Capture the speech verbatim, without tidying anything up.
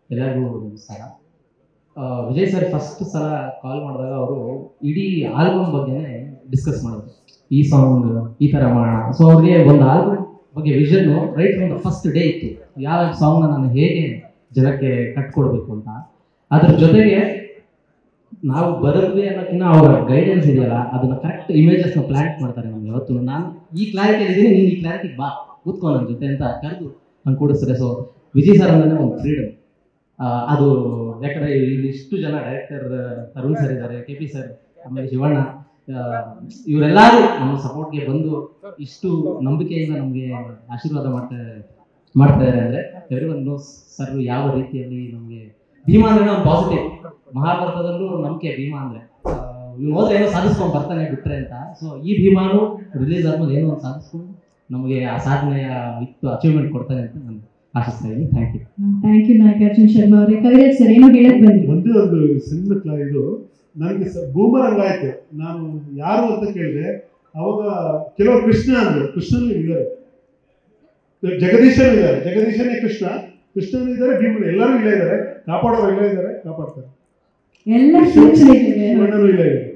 ಎಲ್ಲರಿಗೂ ನಮಸ್ಕಾರ. Vijay sir first ಸಲ ಕಾಲ್ ಮಾಡಿದಾಗ ಅವರು ಇಡೀ ಆಲ್ಬಮ್ ಬಗ್ಗೆನೇ ಡಿಸ್ಕಸ್ ಮಾಡಿದ್ರು. ಈ ಸಾಂಗ್ ಈ ಥರ ಮಾಡೋಣ. ಸೊ ಅವ್ರಿಗೆ ಒಂದು ಆಲ್ಬಮ್ ಬಗ್ಗೆ ವಿಷನ್ನು right from the first day ಇತ್ತು, ಯಾವ ಸಾಂಗ್ನ ನಾನು ಹೇಗೆ ಜನಕ್ಕೆ ಕಟ್ಕೊಡ್ಬೇಕು ಅಂತ. ಅದ್ರ ಜೊತೆಗೆ ನಾವು ಬರೋದ್ವಿ ಅನ್ನೋಕ್ಕಿಂತ ಅವರ ಗೈಡೆನ್ಸ್ ಇದೆಯಲ್ಲ, ಅದನ್ನ ಕರೆಕ್ಟ್ ಇಮೇಜಸ್ನ ಪ್ಲಾಂಟ್ ಮಾಡ್ತಾರೆ ನಮ್ಗೆ. ಯಾವತ್ತು ನಾನು ಈ ಕ್ಲಾರಿಟಿಯಲ್ಲಿ ಇದ್ದೀನಿ, ನೀನು ಈ ಕ್ಲಾರಿಟಿಗೆ ಬಾ ಕೂತ್ಕೊ ನನ್ನ ಜೊತೆ ಅಂತ ಕರೆದು ನಾನು ಕೂಡಿಸ್ತಾರೆ. ಸೊ ವಿಜಯ್ ಸರ್ ಅಂದ್ರೆ ಒಂದು ಫ್ರೀಡಮ್ ಅದು. ಯಾಕಂದರೆ ಇಲ್ಲಿ ಇಷ್ಟು ಜನ ಡೈರೆಕ್ಟರ್ ತರುಣ್ ಸರ್ ಇದ್ದಾರೆ, ಕೆ ಪಿ ಸರ್, ಆಮೇಲೆ ಶಿವಣ್ಣ, ಇವರೆಲ್ಲರೂ ನಮ್ಮ ಸಪೋರ್ಟ್ಗೆ ಬಂದು ಇಷ್ಟು ನಂಬಿಕೆಯಿಂದ ನಮಗೆ ಆಶೀರ್ವಾದ ಮಾಡ್ತಾ ಮಾಡ್ತಾ ಇದ್ದಾರೆ. ಅಂದರೆ ಎವ್ರಿ ಒನ್ ನೋಸ್ ಸರ್ ಯಾವ ರೀತಿಯಲ್ಲಿ ನಮಗೆ ಭೀಮಾ ಅಂದ್ರೆ ಒಂದು ಪಾಸಿಟಿವ್. ಮಹಾಭಾರತದಲ್ಲೂ ನಂಬಿಕೆ ಭೀಮಾ ಅಂದರೆ ಇವ್ನು ಹೋದ್ರೆ ಏನೋ ಸಾಧಿಸ್ಕೊಂಡು ಬರ್ತಾನೆ ಬಿಟ್ಟರೆ ಅಂತ. ಸೊ ಈ ಭೀಮಾನು ರಿಲೀಸ್ ಆದ್ಮೇಲೆ ಏನೋ ಒಂದು ಸಾಧಿಸ್ಕೊಂಡು ನಮಗೆ ಆ ಸಾಧನೆಯ ಇತ್ತು ಅಚೀವ್ಮೆಂಟ್ ಕೊಡ್ತಾನೆ ಅಂತ ನಾನು ಆಶಿಸ್ತಾ ಇದ್ದೀನಿ. Thank you. Thank you Nagarjuna Sharma ಅವರೇ. ಕವಿರಾಜ್ ಸರ್ ಏನೋ ಹೇಳಕ್ ಬಂದ್ರಿ? ಒಂದೇ ಒಂದು ಸಣ್ಣ ಕ್ಲಾ ಇದು ನನಗೆ ಬೂಮರಂಗ್ ಆಯ್ತು. ನಾನು ಯಾರು ಅಂತ ಕೇಳಿದೆ, ಅವಾಗ ಕೆಲವರು ಕೃಷ್ಣ ಅಂದರು. ಕೃಷ್ಣನೂ ಇದ್ದಾರೆ, ಜಗದೀಶನೂ ಇದ್ದಾರೆ. ಜಗದೀಶನೇ ಕೃಷ್ಣ, ಕೃಷ್ಣನೂ ಇದ್ದಾರೆ, ಭೀಮನು, ಎಲ್ಲರೂ ಇಲ್ಲೇ ಇದ್ದಾರೆ. ಕಾಪಾಡೋರು ಇಲ್ಲೇ ಇದ್ದಾರೆ, ಕಾಪಾಡ್ತಾರೆ. ಎಲ್ಲ ಶಿವಣ್ಣನೂ ಇಲ್ಲೇ ಇದ್ದಾರೆ.